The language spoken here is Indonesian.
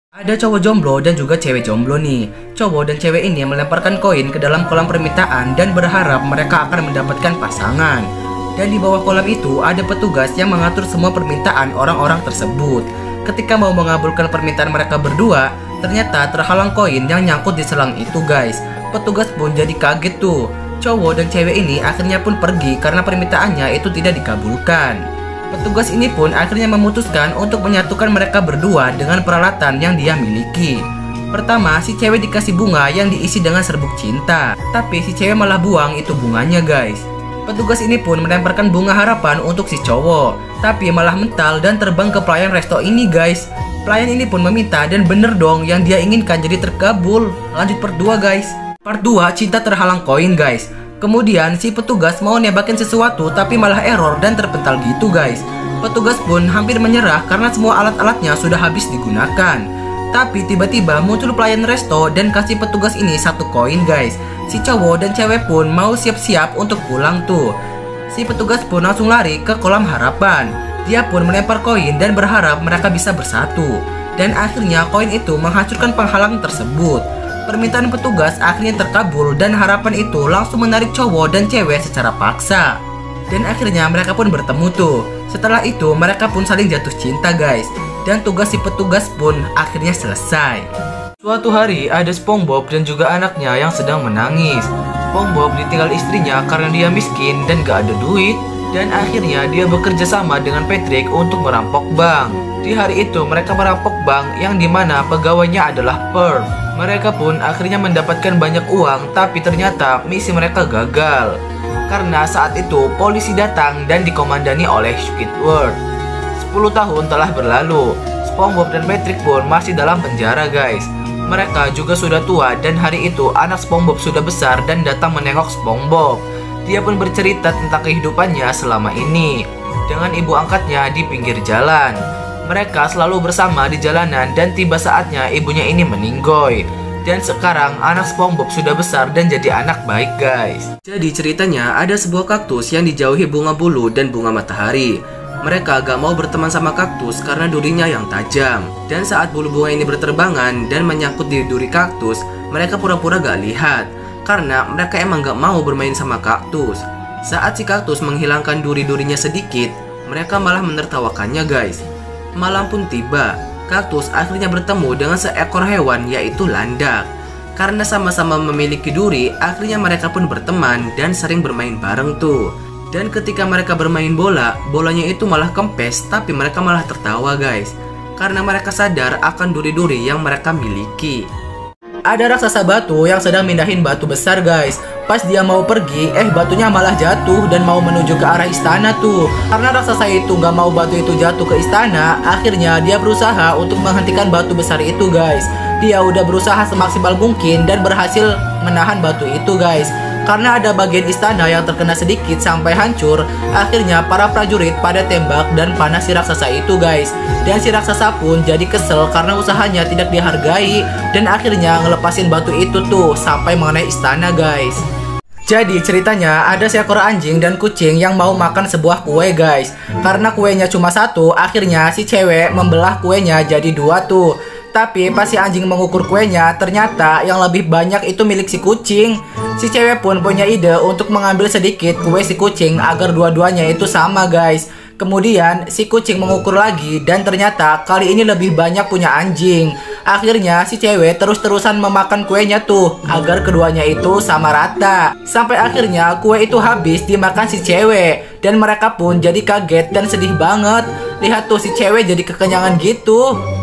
Ada cowok jomblo dan juga cewek jomblo nih. Cowok dan cewek ini melemparkan koin ke dalam kolam permintaan dan berharap mereka akan mendapatkan pasangan. Dan di bawah kolam itu ada petugas yang mengatur semua permintaan orang-orang tersebut. Ketika mau mengabulkan permintaan mereka berdua, ternyata terhalang koin yang nyangkut di selang itu guys. Petugas pun jadi kaget tuh. Cowok dan cewek ini akhirnya pun pergi karena permintaannya itu tidak dikabulkan. Petugas ini pun akhirnya memutuskan untuk menyatukan mereka berdua dengan peralatan yang dia miliki. Pertama, si cewek dikasih bunga yang diisi dengan serbuk cinta, tapi si cewek malah buang itu bunganya guys. Petugas ini pun melemparkan bunga harapan untuk si cowok, tapi malah mental dan terbang ke pelayan resto ini guys. Pelayan ini pun meminta dan bener dong yang dia inginkan jadi terkabul. Lanjut part 2 guys. Part 2, cinta terhalang koin guys. Kemudian si petugas mau nebakin sesuatu tapi malah error dan terpental gitu guys. Petugas pun hampir menyerah karena semua alat-alatnya sudah habis digunakan. Tapi tiba-tiba muncul pelayan resto dan kasih petugas ini 1 koin guys. Si cowok dan cewek pun mau siap-siap untuk pulang tuh. Si petugas pun langsung lari ke kolam harapan. Dia pun melempar koin dan berharap mereka bisa bersatu. Dan akhirnya koin itu menghancurkan penghalang tersebut. Permintaan petugas akhirnya terkabul dan harapan itu langsung menarik cowok dan cewek secara paksa. Dan akhirnya mereka pun bertemu tuh. Setelah itu mereka pun saling jatuh cinta guys. Dan tugas si petugas pun akhirnya selesai. Suatu hari ada SpongeBob dan juga anaknya yang sedang menangis. SpongeBob ditinggal istrinya karena dia miskin dan gak ada duit. Dan akhirnya dia bekerja sama dengan Patrick untuk merampok bank. Di hari itu mereka merampok bank yang dimana pegawainya adalah Pearl. Mereka pun akhirnya mendapatkan banyak uang, tapi ternyata misi mereka gagal. Karena saat itu polisi datang dan dikomandani oleh Squidward. 10 tahun telah berlalu, SpongeBob dan Patrick pun masih dalam penjara guys. Mereka juga sudah tua dan hari itu anak SpongeBob sudah besar dan datang menengok SpongeBob. Dia pun bercerita tentang kehidupannya selama ini dengan ibu angkatnya di pinggir jalan. Mereka selalu bersama di jalanan dan tiba saatnya ibunya ini meninggoy. Dan sekarang anak SpongeBob sudah besar dan jadi anak baik guys. Jadi ceritanya ada sebuah kaktus yang dijauhi bunga bulu dan bunga matahari. Mereka gak mau berteman sama kaktus karena durinya yang tajam. Dan saat bulu bunga ini berterbangan dan menyangkut di duri kaktus, mereka pura-pura gak lihat. Karena mereka emang gak mau bermain sama kaktus. Saat si kaktus menghilangkan duri-durinya sedikit, mereka malah menertawakannya guys. Malam pun tiba, kaktus akhirnya bertemu dengan seekor hewan yaitu landak. Karena sama-sama memiliki duri, akhirnya mereka pun berteman dan sering bermain bareng tuh. Dan ketika mereka bermain bola, bolanya itu malah kempes tapi mereka malah tertawa guys. Karena mereka sadar akan duri-duri yang mereka miliki. Ada raksasa batu yang sedang mindahin batu besar guys. Pas dia mau pergi, batunya malah jatuh dan mau menuju ke arah istana tuh. Karena raksasa itu gak mau batu itu jatuh ke istana, akhirnya dia berusaha untuk menghentikan batu besar itu guys. Dia udah berusaha semaksimal mungkin dan berhasil menahan batu itu guys. Karena ada bagian istana yang terkena sedikit sampai hancur, akhirnya para prajurit pada tembak dan panah si raksasa itu guys. Dan si raksasa pun jadi kesel karena usahanya tidak dihargai dan akhirnya ngelepasin batu itu tuh sampai mengenai istana guys. Jadi ceritanya ada seekor anjing dan kucing yang mau makan sebuah kue guys. Karena kuenya cuma 1, akhirnya si cewek membelah kuenya jadi 2 tuh. Tapi pas si anjing mengukur kuenya, ternyata yang lebih banyak itu milik si kucing. Si cewek pun punya ide untuk mengambil sedikit kue si kucing agar dua-duanya itu sama guys. Kemudian si kucing mengukur lagi dan ternyata kali ini lebih banyak punya anjing. Akhirnya si cewek terus-terusan memakan kuenya tuh agar keduanya itu sama rata. Sampai akhirnya kue itu habis dimakan si cewek. Dan mereka pun jadi kaget dan sedih banget. Lihat tuh si cewek jadi kekenyangan gitu.